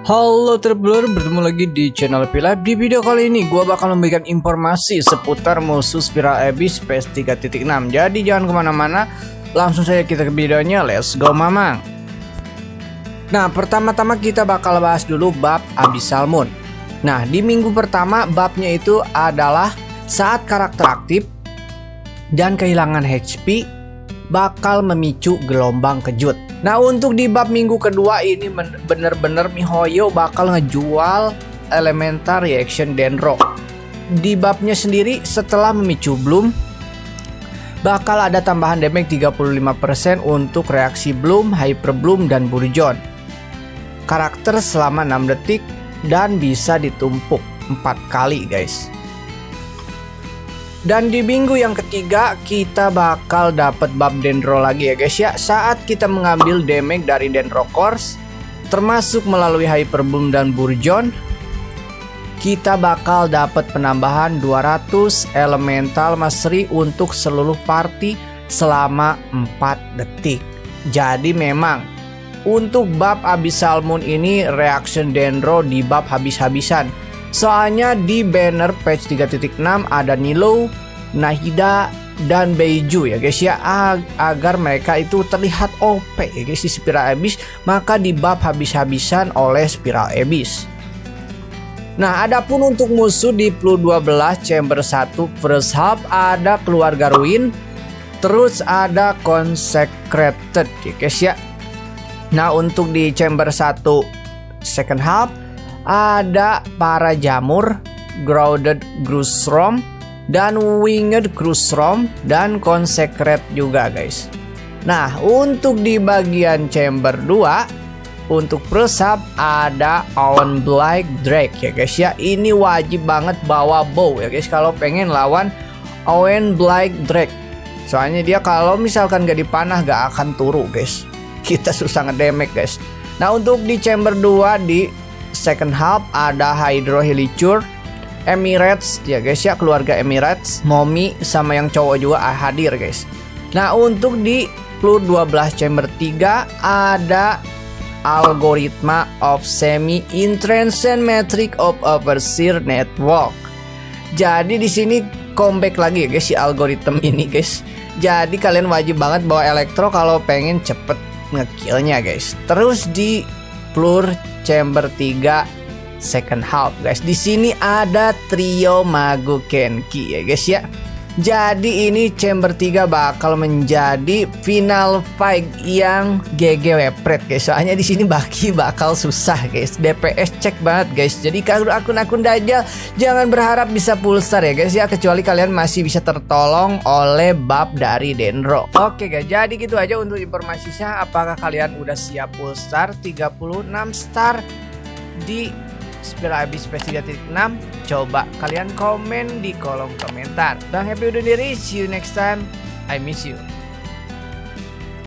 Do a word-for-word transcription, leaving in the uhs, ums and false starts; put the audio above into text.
Halo Traveler, bertemu lagi di channel Pilab. Di video kali ini gue bakal memberikan informasi seputar musuh Spiral Abyss patch tiga titik enam. Jadi jangan kemana-mana, langsung saja kita ke videonya. Let's go mamang. Nah, pertama-tama kita bakal bahas dulu bab Abyssal Moon. Nah, di minggu pertama babnya itu adalah saat karakter aktif dan kehilangan H P bakal memicu gelombang kejut. Nah, untuk di bab minggu kedua ini bener-bener MiHoYo bakal ngejual Elemental Reaction Dendro. Di babnya sendiri setelah memicu Bloom bakal ada tambahan damage tiga puluh lima persen untuk reaksi Bloom, Hyper Bloom, dan Bourgeon. Karakter selama enam detik dan bisa ditumpuk empat kali guys. Dan di minggu yang ketiga kita bakal dapat bab Dendro lagi ya guys ya. Saat kita mengambil damage dari Dendro Course termasuk melalui Hyper Bloom dan Bourgeon, kita bakal dapat penambahan dua ratus Elemental Mastery untuk seluruh party selama empat detik. Jadi memang untuk bab Abyssal Moon ini reaction Dendro di bab habis-habisan. Soalnya di banner patch tiga titik enam ada Nilou, Nahida, dan Beiju ya guys ya, ag agar mereka itu terlihat O P ya guys di Spiral Abyss, maka di bab habis-habisan oleh Spiral Abyss. Nah, adapun untuk musuh di Plu dua belas Chamber satu first half ada Keluarga Ruin, terus ada Consecrated ya guys ya. Nah, untuk di Chamber satu second half ada para jamur, Grounded Grusrom, dan Winged Grusrom, dan Consecrate juga guys. Nah, untuk di bagian chamber dua untuk persab ada Owen Black Drake ya guys ya. Ini wajib banget bawa bow ya guys kalau pengen lawan Owen Black Drake. Soalnya dia kalau misalkan gak dipanah gak akan turu guys. Kita susah ngedamage guys. Nah, untuk di chamber dua di second half ada Hydro Helichurch, Emirates ya guys ya, keluarga Emirates, Momi, sama yang cowok juga hadir guys. Nah, untuk di Plu dua belas chamber tiga ada Algoritma of Semi Intransigent Metric of Overseer Network. Jadi di sini comeback lagi ya guys si algoritma ini guys. Jadi kalian wajib banget bawa elektro kalau pengen cepet ngekillnya guys. Terus di Plur chamber tiga second half guys, di sini ada trio Magu Kenki ya guys ya. Jadi ini chamber tiga bakal menjadi final fight yang G G wepret guys. Soalnya di sini baki bakal susah guys. D P S cek banget guys. Jadi kalau akun-akun dajal jangan berharap bisa full star ya guys ya, kecuali kalian masih bisa tertolong oleh bab dari Dendro. Oke guys, jadi gitu aja untuk informasinya. Apakah kalian udah siap full star tiga puluh enam star di Spiral Abyss patch tiga titik enam? Coba kalian komen di kolom komentar. Bang Happy undur diri, see you next time, I miss you.